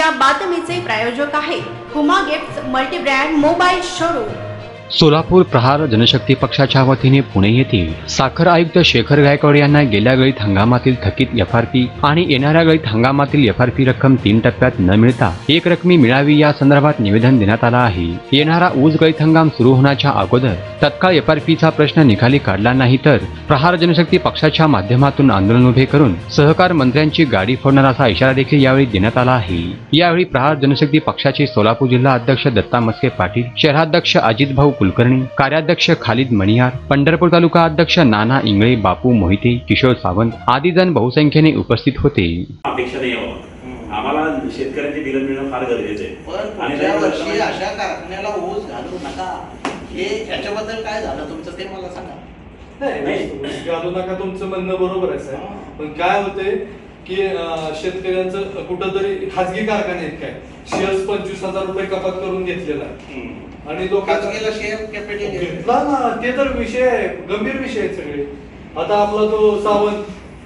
या बातमीचे प्रायोजक आहे Huma gifts multibrand mobile showroom. Solapur Prahar Janshakti पक्षाच्या वतीने पुणे येथील साखर आयुक्त शेखर गायकवाड यांना गेल्या गळीत हंगामातील थकीत एफआरपी आणि येणाऱ्या गळीत हंगामातील एफआरपी रक्कम 3 टप्प्यात न मिळता एक रकमी मिळावी या संदर्भात निवेदन देण्यात आलं आहे। येणारा ऊस गळीत हंगाम सुरू होण्याच्या अगोदर तत्काळ एफआरपीचा प्रश्न निकाली काढला नाही तर प्रहार जनशक्ती पक्षाच्या माध्यमातून आंदोलन उभे करून सहकार मंत्र्यांची गाडी फोडणार असा इशारा देखील यावेळी देण्यात आला आहे। यावेळी प्रहार जनशक्ती पक्षाचे सोलापूर जिल्हा अध्यक्ष दत्ता मस्के पाटील, शहराध्यक्ष अजित भाऊ कुलकर्णी, कार्याध्यक्ष खालिद मणियार, पंढरपूर तालुका अध्यक्ष नाना इंगळे, बापू मोहिते, किशोर सावंत आदी जण बहुसंख्येने उपस्थित होते। अपेक्षा नाही आम्हाला शेतकऱ्यांचे बिल मिळणं फार गरजेचं आहे। पण पुढच्या वर्षी अशा कारखान्याला ऊस घालू नका, हे याच्याबद्दल काय झालं तुमचं ते मला सांगा। नाही घालू नका तुमचं म्हणणं बरोबर आहे साहेब, पण काय होतंय की शेतकऱ्यांचं कुठंतरी खाजगी कारखाने आहेत काय शेअर्स 25,000 रुपये कपात करून घेतलेला आहे आणि लोकांना शेअर कॅपिटल घेतला ना, ते तर विषय आहे, गंभीर विषय आहेत सगळे। आता आपला तो सावंत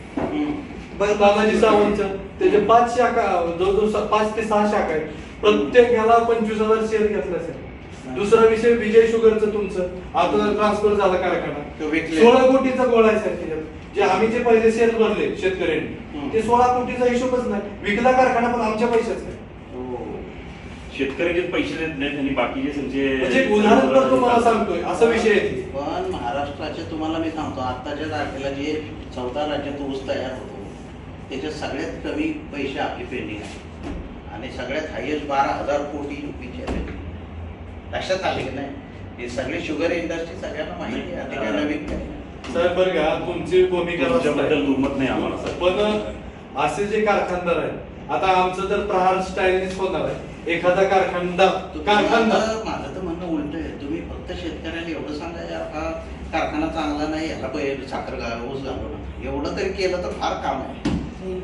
तानाजी सावंतचा त्याचे 5 शाखा, जवळजवळ 5 ते 6 शाखा आहेत, प्रत्येकाला 25,000 शेअर घेतला असेल। दुसरा विषय विजय शुगरचं तुमचं आता ट्रान्सफर झाला कारखाना, 16 कोटीचा गोळा आहे साहेब। जे आम्ही जे पहिले शेअर भरले शेतकऱ्यांनी ते 16 कोटीचा हिशोबच नाही, विकला कारखाना पण आमच्या पैशाच आहे। शेतकऱ्याचे पैसे देत नाहीत आणि बाकीचे म्हणजे उदाहरण तर तुम्हाला सांगतोय असा विषय आहे। पण महाराष्ट्राचे तुम्हाला मी सांगतो आताच्या तारखेला जे 14 राज्यात ऊस तयार होतो त्याच्यात सगळ्यात कमी पैसे आपली पेंडिंग आहे आणि सगळ्यात हायेस्ट 12,000 कोटी रुपयाची आहे। लक्षात आले की नाही? हे सगळे शुगर इंडस्ट्री सगळ्यांना माहिती आहे, ते काय नवीन काय साहेब। बरं का तुमची भूमिका त्याच्याबद्दल दुमत नाही आम्हाला, पण असे जे कारखानदार आहेत आता आमचं तर प्रहार स्टाईलनेच होणार आहे। एखादा कारखानदार माझं तर म्हणणं उलट आहे, तुम्ही फक्त शेतकऱ्याला एवढं सांगा हा कारखाना चांगला नाही याला पहिले साखर ऊस घालू नका, एवढं तरी केलं तर फार काम आहे।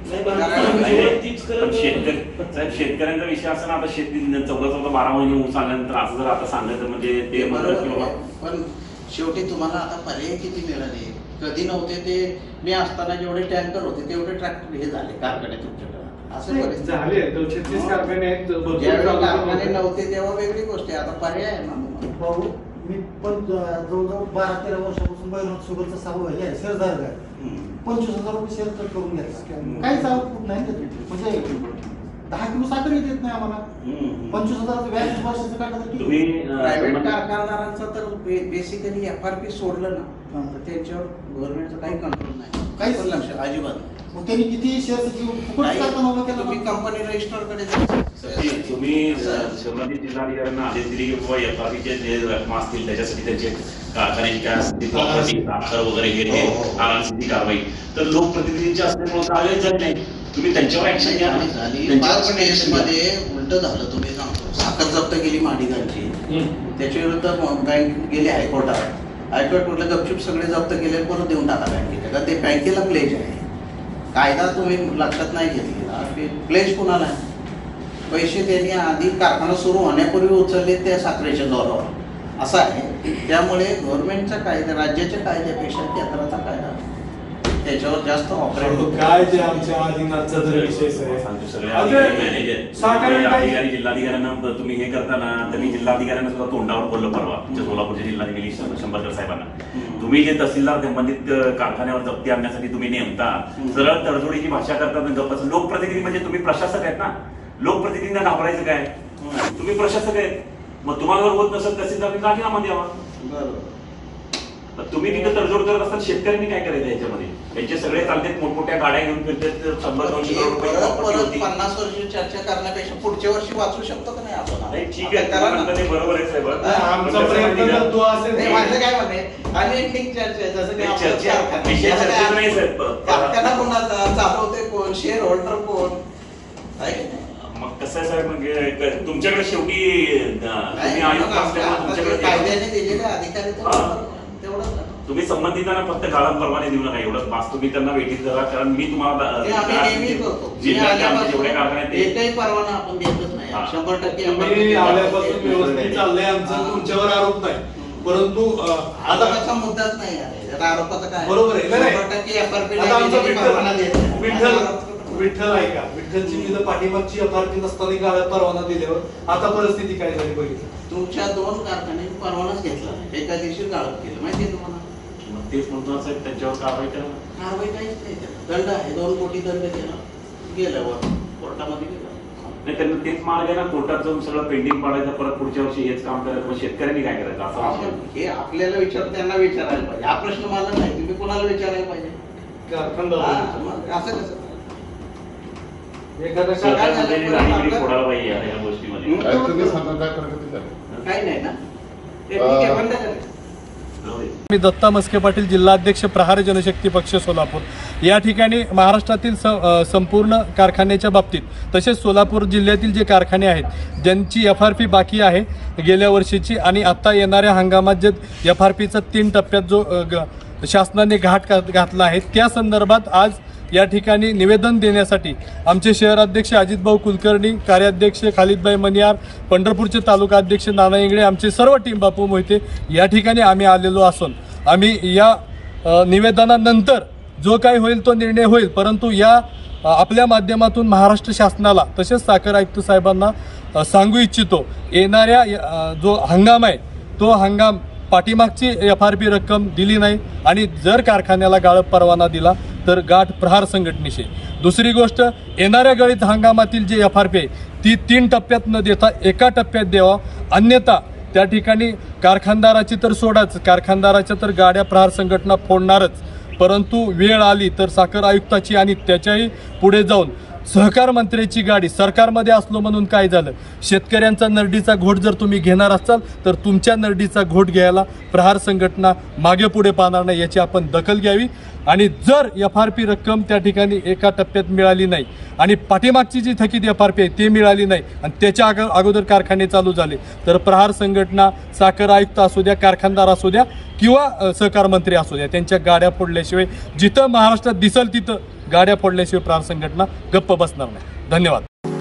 शेतकऱ्यांचा विषय असं ना, आता शेती 14-12 महिने ऊस आल्यानंतर असं जर आता सांगायचं म्हणजे ते पण शेवटी तुम्हाला आता पर्याय किती मिळाले, कधी नव्हते ते मी असताना जेवढे टँकर होते तेवढे ट्रॅक्टर हे झाले कारखाने तुमच्याकडे असं झाले 36 कारखाने आहेत, कारखाने नव्हते तेव्हा वेगळी गोष्ट आहे, आता पर्याय आहे ना। भाऊ मी पण जवळजवळ 12-13 वर्षापासून बैलवंत शुगरचा सभा आहे, शेअरधारक आहे। 25,000 रुपये शेअर कट करून घ्यायचा, काहीच आउटपुट नाही म्हणजे 10 किलो साखर देत नाही आम्हाला। 25,000 व्याज वर्षाचं काढलं तुम्ही प्रायव्हेट कारखानदारांचं तर बेसिकली एफआरपी सोडलं ना तर त्यांच्यावर गव्हर्नमेंटचं काही कंट्रोल नाही, काहीच लक्ष अजिबात। त्यांनी किती शेअर तुम्ही कंपनी रजिस्टरकडे तुम्ही संबंधित जिल्हाधिकाऱ्यांना आदेश दिले की बाबा एफआरपीचे जे रक्कम असतील त्याच्यासाठी त्यांचे कारखान्याची काय असतील प्रॉपर्टी साखर वगैरे हे आरामशीर कारवाई, तर लोकप्रतिनिधींचे असल्यामुळे आलेच जात नाही, तुम्ही त्यांच्यावर ऍक्शन घ्या। मध्ये उलट झालं, तुम्ही सांगतो साखर जप्त केली महाडिकांची, त्याच्या विरुद्ध बँक गेले हायकोर्टात, हायकोर्ट म्हटलं गपचूप सगळे जप्त केले परत देऊन टाका बँकेला, ते बँकेला प्लेज आहे। कायदा तुम्ही लक्षात नाही घेतलेला, प्लेज कुणाला आहे? पैसे त्यांनी आधी कारखाना सुरू होण्यापूर्वी उचलले त्या साखरेच्या जोरावर असं आहे। त्यामुळे गव्हर्नमेंटचा कायदा राज्याच्या कायद्यापेक्षा केंद्राचा कायदा त्याच्यावर जास्त ऑपरेट काय जे आमच्या अधीनाचा जर विषय अधिकारी जिल्हाधिकाऱ्यांना तुम्ही हे करताना त्यांनी जिल्हाधिकाऱ्यांना सुद्धा तोंडावर बोललं परवा तुमच्या सोलापूरच्या जिल्हाधिकारी शंभरकर साहेबांना, तुम्ही जे तहसीलदार संबंधित कारखान्यावर जप्ती आणण्यासाठी तुम्ही नेमता सरळ तडजोडीची भाषा करतात गप्पा। लोकप्रतिनिधी म्हणजे तुम्ही प्रशासक आहेत ना, लोकप्रतिनिधींना घाबरायचं काय? तुम्ही प्रशासक आहेत, मग तुम्हाला जर होत नसेल तहसीलदार राजीनामा द्यावा। तुम्ही तिथे तडजोड करत असताना शेतकऱ्यांनी काय करायचं याच्यामध्ये? त्यांचे सगळे चालतात मोठमोठ्या गाड्या घेऊन फिरतात, 100-200 करोड रुपये 50 वर्षी चर्चा करण्यापेक्षा पुढच्या वर्षी वाचू शकतो का नाही आपण? ठीक आहे, बरोबर आहे साहेब, आमचा प्रयत्न तो असेल। माझं काय म्हणणे अनेक चर्चा जसं कारखाना कोणाचा चालवते कोण, शेअर होल्डर कोण आहे की नाही? मग कसं आहे साहेब, म्हणजे तुमच्याकडे शेवटी तुमच्याकडे कायद्याने दिलेले अधिकारी तेवढं तुम्ही संबंधितांना फक्त काळात परवाने देऊ नका एवढंच बास, तुम्ही त्यांना वेटीत करा, कारण मी तुम्हाला जेवढे कारखाने एकही परवाना आपण देतच नाही, 100% आल्यापासून व्यवस्थित चाललंय आमचं, तुमच्यावर आरोप नाही, परंतु आता कसा मुद्दाच नाही आरोपाचा काय बरोबर आहे। विठ्ठल आहे का? विठ्ठलची मिलं पाठीमागची एफआरपी नसताना गाळ्यात परवाना दिल्यावर आता परिस्थिती काय झाली बघितलं. तुमच्या 2 कारखान्यांनी परवानाच घेतला नाही, बेकायदेशीर गाळप केलं माहिती आहे तुम्हाला. तेच म्हणतो साहेब, त्यांच्यावर कारवाई करा. कारवाई काहीच नाही, दंड आहे, 2 कोटी दंड केला, गेल्यावर कोर्टामध्ये गेला. नाही, त्यांना तेच मार्ग आहे ना, कोर्टात जाऊन सगळं पेंडिंग पाडायचं, परत पुढच्या वर्षी हेच काम करायचं. मग शेतकऱ्यांनी काय करायचं असं हे आपल्याला विचार, त्यांना विचारायला पाहिजे. हा प्रश्न मला नाही, तुम्ही कोणाला विचारायला पाहिजे. असं कसं फोडायला पाहिजे या गोष्टीमध्ये. काही नाही ना, ते ठीक आहे, बंद करा. मी दत्ता मस्के पाटील, जिल्हाध्यक्ष प्रहार जनशक्ती पक्ष सोलापूर. या ठिकाणी महाराष्ट्रातील संपूर्ण कारखान्याच्या बाबतीत, तसेच सोलापूर जिल्ह्यातील जे कारखाने आहेत ज्यांची एफआरपी बाकी आहे गेल्या वर्षीची आणि आता येणाऱ्या हंगामात जे एफआरपीचा 3 टप्प्यात जो शासनाने घाट घातला आहे, त्या संदर्भात आज या ठिकाणी निवेदन देण्यासाठी आमचे शहराध्यक्ष अजितभाऊ कुलकर्णी, कार्याध्यक्ष खालिदभाई मनियार, पंढरपूरचे तालुका अध्यक्ष नाना इंगळे, आमचे सर्व टीम, बापू मोहिते या ठिकाणी आम्ही आलेलो असून आम्ही या निवेदनानंतर जो काही होईल तो निर्णय होईल, परंतु या आपल्या माध्यमातून महाराष्ट्र शासनाला तसेच साखर आयुक्त साहेबांना सांगू इच्छितो, येणाऱ्या जो हंगाम आहे तो हंगाम पाठीमागची एफआरपी रक्कम दिली नाही आणि जर कारखान्याला गाळप परवाना दिला तर गाठ प्रहार संघटनेशी. दुसरी गोष्ट, येणाऱ्या गळीत हंगामातील जे एफआरपी आहे ती 3 टप्प्यात न देता 1 टप्प्यात द्यावा, अन्यथा त्या ठिकाणी कारखानदाराची तर सोडाच, कारखानदाराच्या तर गाड्या प्रहार संघटना फोडणारच, परंतु वेळ आली तर साखर आयुक्ताची आणि त्याच्याही पुढे जाऊन सहकार मंत्र्याची गाडी सरकारमध्ये असलो म्हणून काय झालं, शेतकऱ्यांचा नरडीचा घोट जर तुम्ही घेणार असाल तर तुमच्या नरडीचा घोट घ्यायला प्रहार संघटना मागे पुढे पाहणार नाही, याची आपण दखल घ्यावी. आणि जर एफआरपी रक्कम त्या ठिकाणी 1 टप्प्यात मिळाली नाही आणि पाठीमागची जी थकीत एफआरपी आहे ते मिळाली नाही आणि त्याच्या अगोदर कारखाने चालू झाले तर प्रहार संघटना, साखर आयुक्त असू द्या, कारखानदार असू द्या किंवा सहकार मंत्री असू द्या, त्यांच्या गाड्या फोडल्याशिवाय, जिथं महाराष्ट्रात दिसल तिथं गाड्या फोडल्याशिवाय प्रहार संघटना गप्प बसणार नाही. धन्यवाद.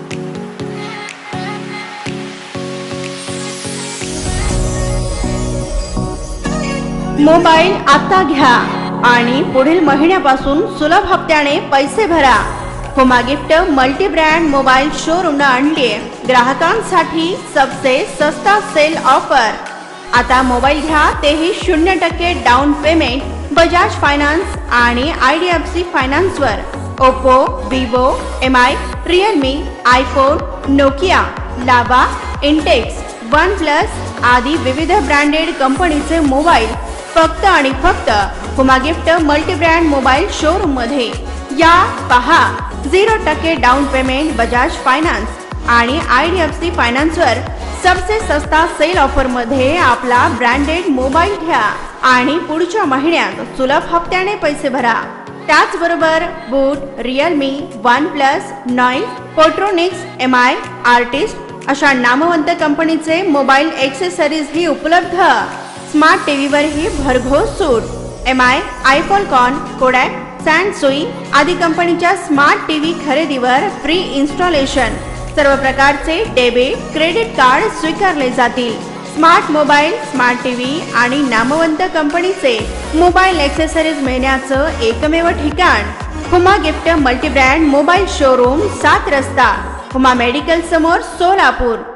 मोबाईल आता घ्या आणि पुढील महिन्यापासून सुलभ हप्त्याने पैसे भरा. Huma gift multi brand mobile showroom आणली ग्राहकांसाठी सबसे सस्ता सेल ऑफर. आता मोबाईल घ्या तेही 0% डाऊन पेमेंट बजाज फायनान्स आणि IDFC फायनान्सवर. Oppo, Vivo, MI, Realme, iPhone, Nokia, Lava, Intex, OnePlus आदी विविध ब्रँडेड कंपनीचे मोबाईल फक्त आणि फक्त Huma gift multi brand mobile showroom मध्ये. या पहा, 0% डाऊन पेमेंट बजाज फायनान्स आणि IDFC फायनान्सवर सबसे सस्ता सेल ऑफर मध्ये आपला ब्रँडेड मोबाईल घ्या आणि पुढच्या महिन्यात सुलभ हप्त्याने पैसे भरा. त्याचबरोबर boAt, Realme, OnePlus, Noise, Portronics, MI, artist अशा नामवंत कंपनीचे मोबाईल एक्सेसरीज ही उपलब्ध. स्मार्ट टीव्हीवरही भरघोस सूट. MI, आयफॉलकॉन, कोडॅक, सॅमसुई आदी कंपनीच्या स्मार्ट टीव्ही खरेदीवर फ्री इन्स्टॉलेशन. सर्व प्रकारचे डेबिट, क्रेडिट कार्ड स्वीकारले जातील. स्मार्ट मोबाईल, स्मार्ट टीव्ही आणि नामवंत कंपनीचे मोबाईल एक्सेसरीज मिळण्याचं एकमेव ठिकाण Huma gift multi brand mobile showroom, 7 रस्ता, हुमा मेडिकल समोर, सोलापूर.